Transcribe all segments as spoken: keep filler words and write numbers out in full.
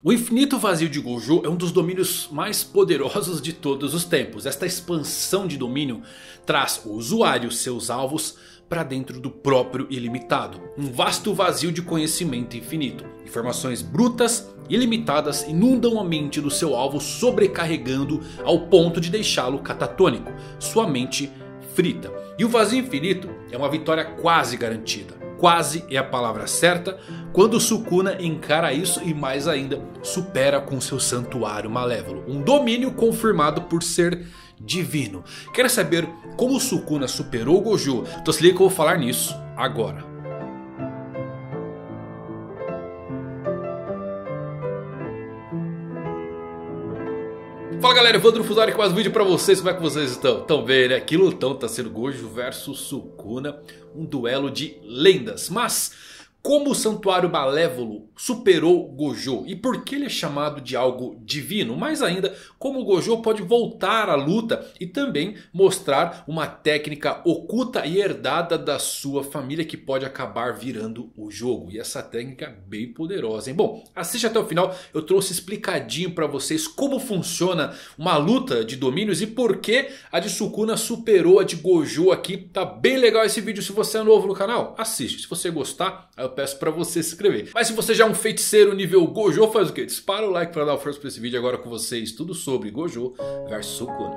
O infinito vazio de Gojo é um dos domínios mais poderosos de todos os tempos. Esta expansão de domínio traz o usuário e seus alvos para dentro do próprio ilimitado. Um vasto vazio de conhecimento infinito. Informações brutas e ilimitadas inundam a mente do seu alvo, sobrecarregando ao ponto de deixá-lo catatônico. Sua mente frita. E o vazio infinito é uma vitória quase garantida. Quase é a palavra certa quando Sukuna encara isso e mais ainda supera com seu santuário malévolo. Um domínio confirmado por ser divino. Quer saber como Sukuna superou Gojo? Então se liga que eu vou falar nisso agora. Fala galera, Evandro Fusari com mais um vídeo pra vocês. Como é que vocês estão? Tão bem, né? Que lutão tá sendo Gojo versus Sukuna. Um duelo de lendas. Mas como o santuário malévolo superou Gojo? E por que ele é chamado de algo divino? Mais ainda, como o Gojo pode voltar à luta e também mostrar uma técnica oculta e herdada da sua família que pode acabar virando o jogo. E essa técnica é bem poderosa, hein? Bom, assiste até o final. Eu trouxe explicadinho pra vocês como funciona uma luta de domínios e por que a de Sukuna superou a de Gojo aqui. Tá bem legal esse vídeo. Se você é novo no canal, assiste. Se você gostar, eu peço pra você se inscrever. Mas se você já é um feiticeiro nível Gojo, faz o quê? Dispara o like pra dar força pra esse vídeo. Agora com vocês, tudo sobre Gojo versus Sukuna.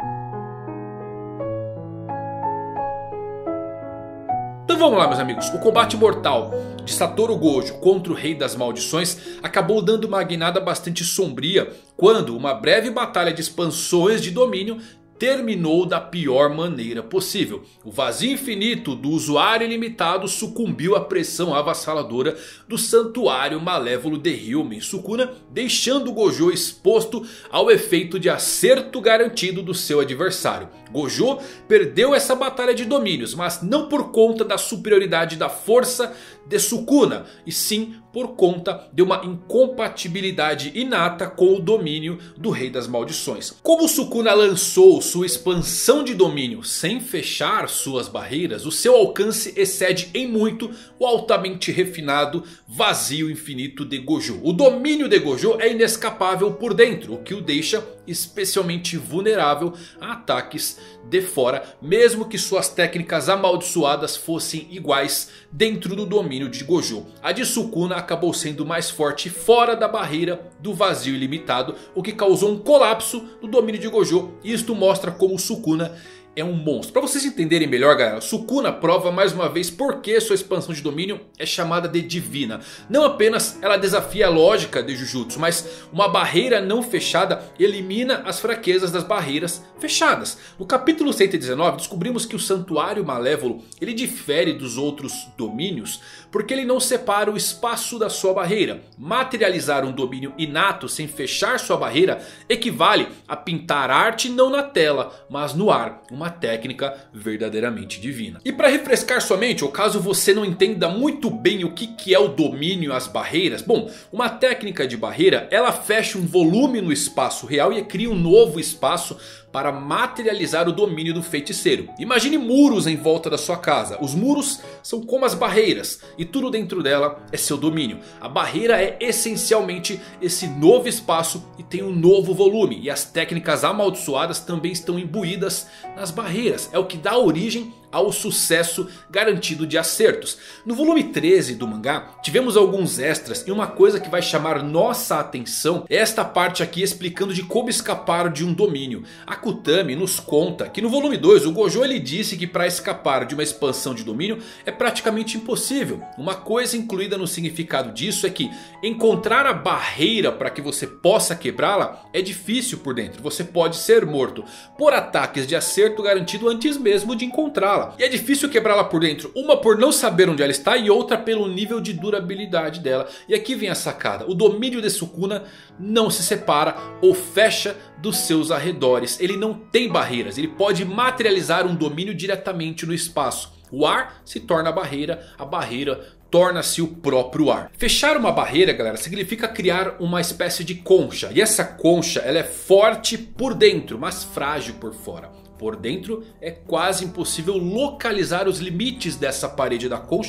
Então vamos lá, meus amigos. O combate mortal de Satoru Gojo contra o Rei das Maldições acabou dando uma guinada bastante sombria quando uma breve batalha de expansões de domínio terminou da pior maneira possível. O vazio infinito do usuário ilimitado sucumbiu à pressão avassaladora do santuário malévolo de Hyumen Sukuna, deixando Gojo exposto ao efeito de acerto garantido do seu adversário. Gojo perdeu essa batalha de domínios, mas não por conta da superioridade da força de Sukuna, e sim por conta de uma incompatibilidade inata com o domínio do Rei das Maldições. Como Sukuna lançou sua expansão de domínio sem fechar suas barreiras, o seu alcance excede em muito o altamente refinado vazio infinito de Gojo. O domínio de Gojo é inescapável por dentro, o que o deixa especialmente vulnerável a ataques de fora, mesmo que suas técnicas amaldiçoadas fossem iguais dentro do domínio de Gojo. A de Sukuna acabou sendo mais forte fora da barreira do vazio ilimitado, o que causou um colapso do domínio de Gojo, e isto mostra como Sukuna é um monstro. Para vocês entenderem melhor, galera, Sukuna prova mais uma vez por que sua expansão de domínio é chamada de divina. Não apenas ela desafia a lógica de Jujutsu, mas uma barreira não fechada elimina as fraquezas das barreiras fechadas. No capítulo cento e dezenove descobrimos que o santuário malévolo ele difere dos outros domínios porque ele não separa o espaço da sua barreira. Materializar um domínio inato sem fechar sua barreira equivale a pintar arte não na tela, mas no ar. Uma técnica verdadeiramente divina. E para refrescar sua mente, ou caso você não entenda muito bem o que, que é o domínio e as barreiras. Bom, uma técnica de barreira, ela fecha um volume no espaço real e cria um novo espaço para materializar o domínio do feiticeiro. Imagine muros em volta da sua casa. Os muros são como as barreiras e tudo dentro dela é seu domínio. A barreira é essencialmente esse novo espaço e tem um novo volume. E as técnicas amaldiçoadas também estão imbuídas nas barreiras. É o que dá origem ao sucesso garantido de acertos. No volume treze do mangá tivemos alguns extras e uma coisa que vai chamar nossa atenção é esta parte aqui explicando de como escapar de um domínio. A Kutami nos conta que no volume dois o Gojo ele disse que para escapar de uma expansão de domínio é praticamente impossível. Uma coisa incluída no significado disso é que encontrar a barreira para que você possa quebrá-la é difícil por dentro. Você pode ser morto por ataques de acerto garantido antes mesmo de encontrá-la. E é difícil quebrá-la por dentro. Uma por não saber onde ela está e outra pelo nível de durabilidade dela. E aqui vem a sacada. O domínio de Sukuna não se separa ou fecha dos seus arredores. Ele não tem barreiras. Ele pode materializar um domínio diretamente no espaço. O ar se torna a barreira. A barreira torna-se o próprio ar. Fechar uma barreira, galera, significa criar uma espécie de concha. E essa concha ela é forte por dentro, mas frágil por fora. Por dentro é quase impossível localizar os limites dessa parede da concha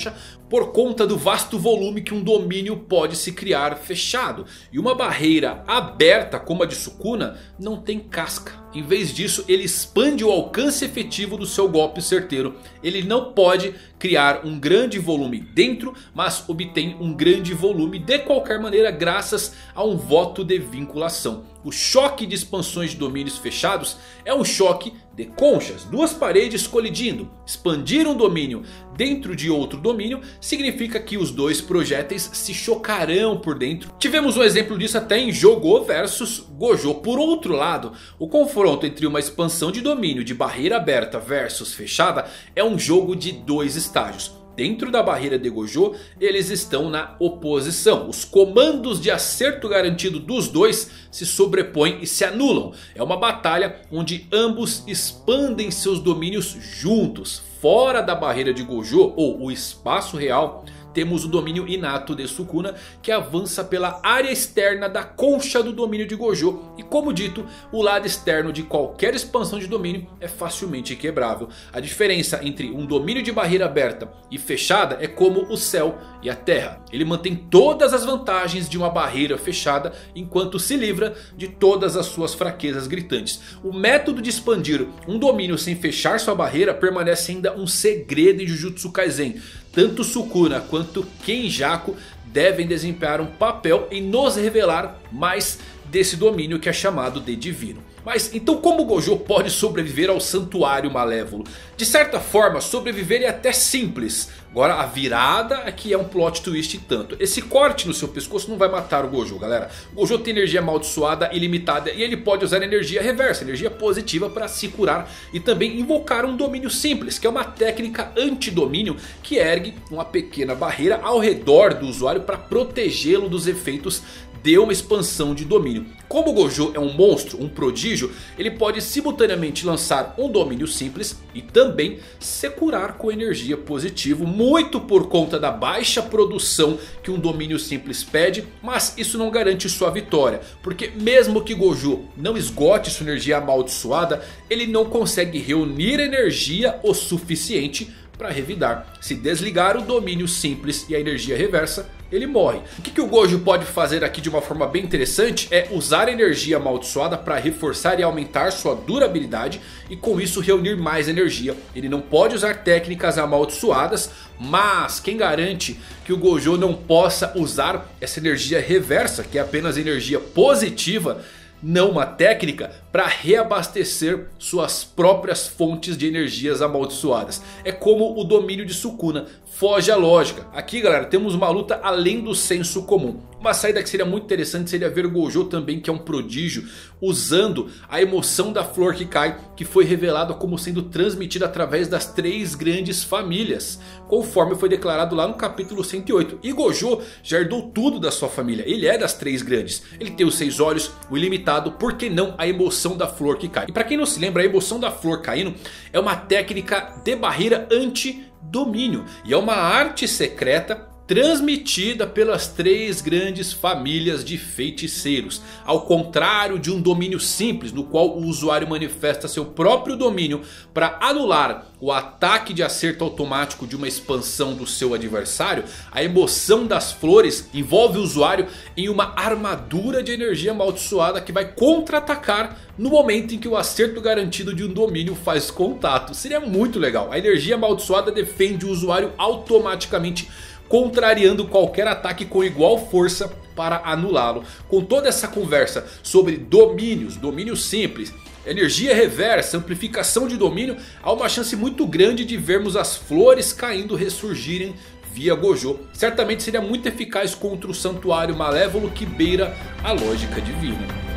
por conta do vasto volume que um domínio pode se criar fechado. E uma barreira aberta como a de Sukuna não tem casca. Em vez disso, ele expande o alcance efetivo do seu golpe certeiro. Ele não pode criar um grande volume dentro, mas obtém um grande volume de qualquer maneira graças a um voto de vinculação. O choque de expansões de domínios fechados é um choque de conchas, duas paredes colidindo. Expandir um domínio dentro de outro domínio significa que os dois projéteis se chocarão por dentro. Tivemos um exemplo disso até em Jogo versus Gojo. Por outro lado, o confronto entre uma expansão de domínio de barreira aberta versus fechada é um jogo de dois estágios. Dentro da barreira de Gojo, eles estão na oposição. Os comandos de acerto garantido dos dois se sobrepõem e se anulam. É uma batalha onde ambos expandem seus domínios juntos. Fora da barreira de Gojo, ou o espaço real, temos o domínio inato de Sukuna, que avança pela área externa da concha do domínio de Gojo. E como dito, o lado externo de qualquer expansão de domínio é facilmente quebrável. A diferença entre um domínio de barreira aberta e fechada é como o céu e a terra. Ele mantém todas as vantagens de uma barreira fechada, enquanto se livra de todas as suas fraquezas gritantes. O método de expandir um domínio sem fechar sua barreira permanece ainda um segredo em Jujutsu Kaisen. Tanto Sukuna quanto Kenjaku devem desempenhar um papel em nos revelar mais desse domínio que é chamado de divino. Mas então como Gojo pode sobreviver ao Santuário Malévolo? De certa forma sobreviver é até simples. Agora a virada aqui é um plot twist e tanto. Esse corte no seu pescoço não vai matar o Gojo, galera. O Gojo tem energia amaldiçoada ilimitada e ele pode usar energia reversa, energia positiva, para se curar. E também invocar um domínio simples, que é uma técnica antidomínio que ergue uma pequena barreira ao redor do usuário para protegê-lo dos efeitos de uma expansão de domínio. Como o Gojo é um monstro, um prodígio, ele pode simultaneamente lançar um domínio simples e também se curar com energia positiva, muito por conta da baixa produção que um domínio simples pede. Mas isso não garante sua vitória, porque mesmo que Gojo não esgote sua energia amaldiçoada, ele não consegue reunir energia o suficiente para revidar. Se desligar o domínio simples e a energia reversa, ele morre. O que, que o Gojo pode fazer aqui de uma forma bem interessante é usar a energia amaldiçoada para reforçar e aumentar sua durabilidade e com isso reunir mais energia. Ele não pode usar técnicas amaldiçoadas, mas quem garante que o Gojo não possa usar essa energia reversa, que é apenas energia positiva, não uma técnica, para reabastecer suas próprias fontes de energias amaldiçoadas? É como o domínio de Sukuna, foge à lógica. Aqui, galera, temos uma luta além do senso comum. Uma saída que seria muito interessante seria ver o Gojo também, que é um prodígio, usando a emoção da flor que cai, que foi revelada como sendo transmitida através das três grandes famílias, conforme foi declarado lá no capítulo cento e oito. E Gojo já herdou tudo da sua família, ele é das três grandes. Ele tem os seis olhos, o ilimitado, por que não a emoção da flor que cai? E para quem não se lembra, a emoção da flor caindo é uma técnica de barreira anti-domínio. E é uma arte secreta transmitida pelas três grandes famílias de feiticeiros. Ao contrário de um domínio simples, no qual o usuário manifesta seu próprio domínio para anular o ataque de acerto automático de uma expansão do seu adversário, a emoção das flores envolve o usuário em uma armadura de energia amaldiçoada que vai contra-atacar no momento em que o acerto garantido de um domínio faz contato. Seria muito legal. A energia amaldiçoada defende o usuário automaticamente, contrariando qualquer ataque com igual força para anulá-lo. Com toda essa conversa sobre domínios, domínio simples, energia reversa, amplificação de domínio, há uma chance muito grande de vermos as flores caindo ressurgirem via Gojo. Certamente seria muito eficaz contra o Santuário Malévolo, que beira a lógica divina.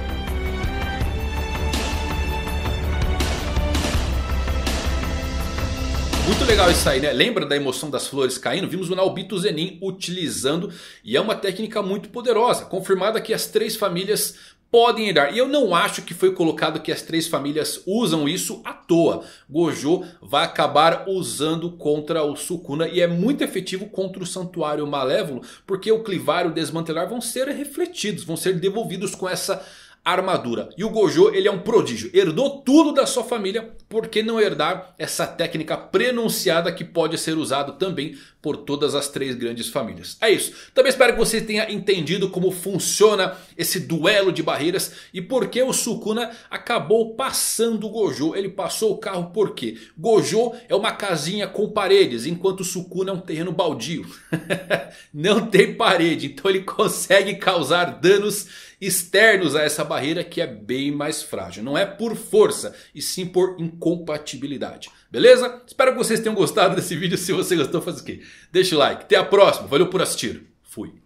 Muito legal isso aí, né? Lembra da emoção das flores caindo? Vimos o Naobito Zenin utilizando e é uma técnica muito poderosa. Confirmada que as três famílias podem herdar. E eu não acho que foi colocado que as três famílias usam isso à toa. Gojo vai acabar usando contra o Sukuna e é muito efetivo contra o Santuário Malévolo, porque o clivar e o desmantelar vão ser refletidos, vão ser devolvidos com essa armadura. E o Gojo, ele é um prodígio, herdou tudo da sua família, por que não herdar essa técnica prenunciada que pode ser usada também por todas as três grandes famílias. É isso, também espero que você tenha entendido como funciona esse duelo de barreiras e por que o Sukuna acabou passando o Gojo. Ele passou o carro por quê? Gojo é uma casinha com paredes, enquanto o Sukuna é um terreno baldio. Não tem parede, então ele consegue causar danos externos a essa barreira que é bem mais frágil. Não é por força, e sim por incompatibilidade. Beleza? Espero que vocês tenham gostado desse vídeo. Se você gostou, faz o quê? Deixa o like. Até a próxima. Valeu por assistir. Fui.